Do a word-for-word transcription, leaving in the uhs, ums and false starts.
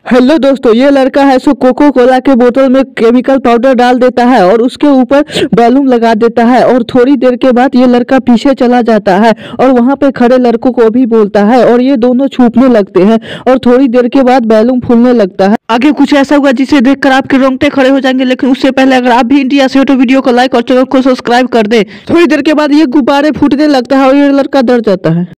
Hello दोस्तों, ये लड़का है सो कोको कोला के बोतल में केमिकल पाउडर डाल देता है और उसके ऊपर बैलून लगा देता है और थोड़ी देर के बाद ये लड़का पीछे चला जाता है और वहां पे खड़े लड़कों को भी बोलता है और ये दोनों छुपने लगते हैं और थोड़ी देर के बाद बैलून फूलने लगता है। आगे कुछ ऐसा होगा जिसे देखकर आपके रोंगटे खड़े हो जाएंगे, लेकिन उससे पहले अगर आप भी इंडिया से हो तो वीडियो को लाइक और चैनल को सब्सक्राइब कर दे। थोड़ी देर के बाद ये गुब्बारे फूटने लगता है और ये लड़का डर जाता है।